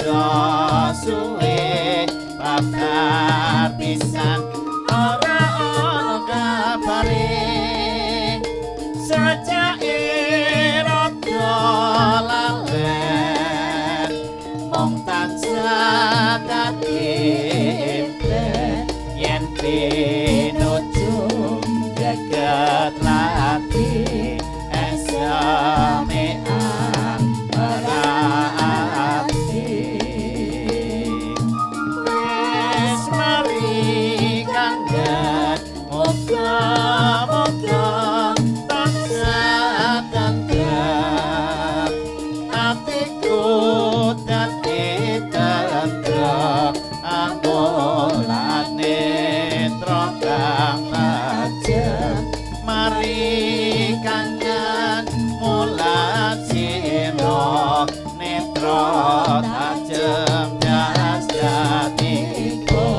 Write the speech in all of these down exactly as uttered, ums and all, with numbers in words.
rada suwe babar pisan ora ana kabare sajake rada lalen mung tansah dadi yen pinuju jagat lati esamean merati wis mari kangen moga-moga tansah tentrem atiku dadi tentrem ambolane trokang tajem mari kangen mulat siro netro tajem jas jatiko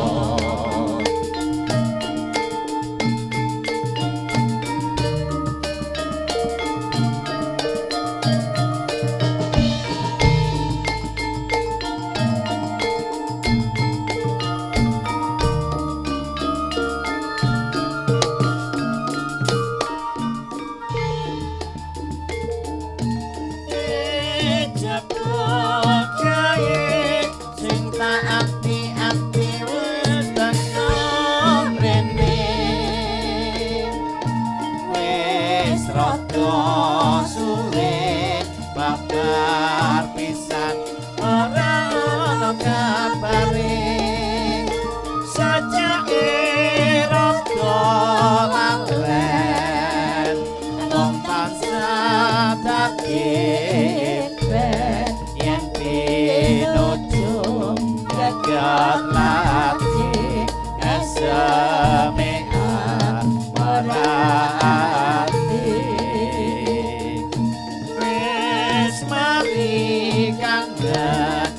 babar pisan ora ana kabare sajake rada lalen mung tansah dadi yen pinuju jagat lati esamean merati wis mari kangen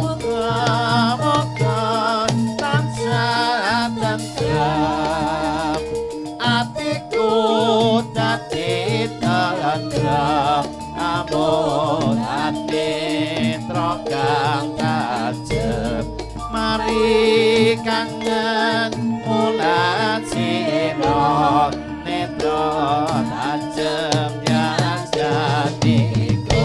moga-moga tansah tentrem atiku dadi tentrem amun ati trokang tajem mari kangen mulat siro netro tajem yang jatiko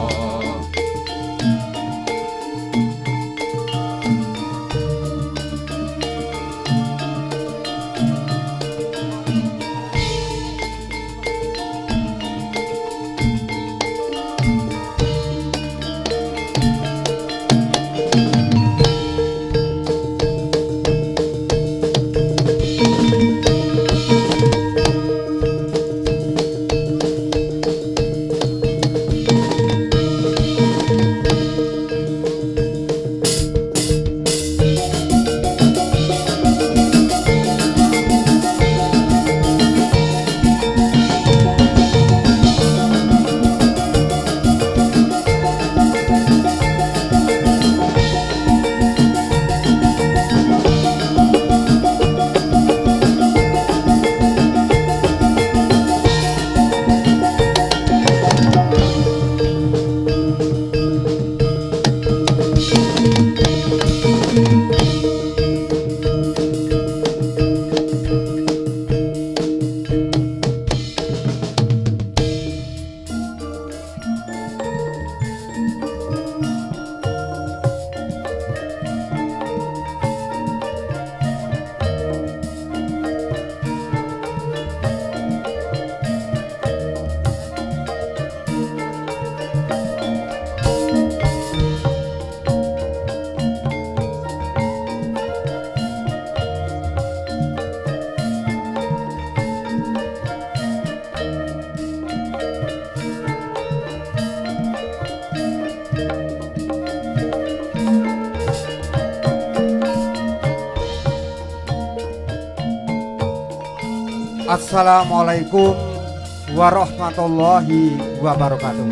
Assalamualaikum warahmatullahi wabarakatuh.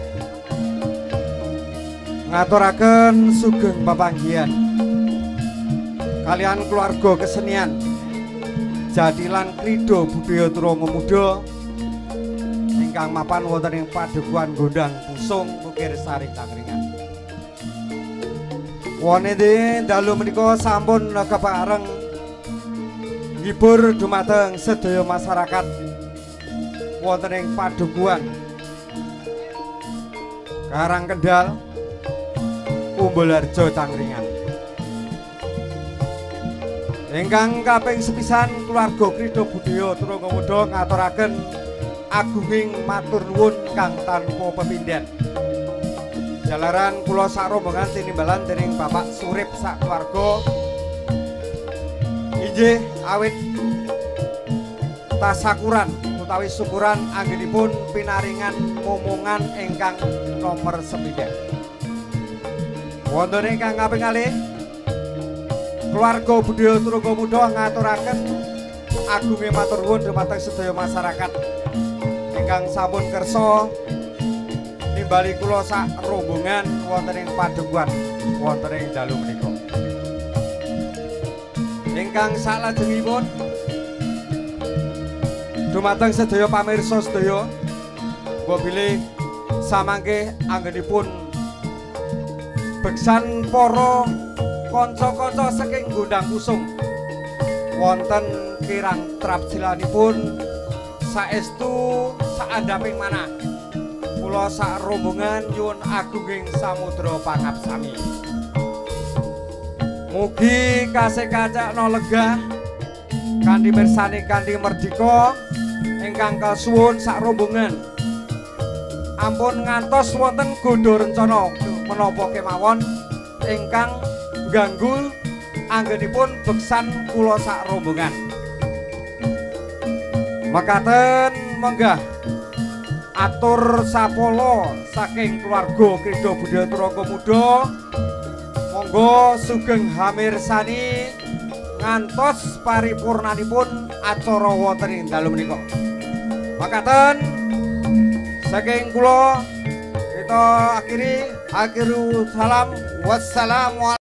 Ngaturaken sugeng pepanggihan kalian keluarga kesenian Jadilan Krido Budaya Turongo Muda ingkang mapan wonten ing Padepokan Gondang Pusung Bukir Sari Tangringan. Wonene dalu menika sampun kepareng ngibur dumateng sedaya masyarakat wonten ing Padukuhan Karang Kendal Umbulharjo Cangkringan. Ingkang kaping sepisan keluarga Krida Budaya Tronggomudo ngaturaken agunging matur nuwun kang tanpa pepindhan. Jalaran kula sak rombongan tinimbalan dening Bapak Surip sak keluarga inggih awit tasakuran utawi syukuran anggenipun pinaringan momongan ingkang nomor sembilan. Wonten ingkang kaping kalih keluarga Budaya Tronggomudo ngaturaken agunging matur nuwun dhumateng sedaya masyarakat ingkang sampun kersa nimbali kula sak rombongan wonten ing Padukuhan wonten ing dalu menika. Ingkang salajengipun dhumateng sedaya pamirsa sedaya kula bilih samangke anggenipun beksan para kanca-kanca saking Gondang Kusung wonten kirang trapsilanipun saestu saandhaping manah kula sak rombongan nyuwun agunging samudra pangabsami. Mugi kasih kacakna legah kanthi mirsani kanthi merdika ingkang kasuwun sak rombongan ampun ngantos wonten gondha rencana menapa kemawon ingkang ganggu anggenipun beksan kula sak rombongan. Mekaten menggah atur sapala saking keluarga Krida Budaya Tronggomudo monggo sugeng hamirsani ngantos paripurnanipun acara wonten ing dalu menika. Mekaten saking kula kita akhiri akhiru salam wassalamu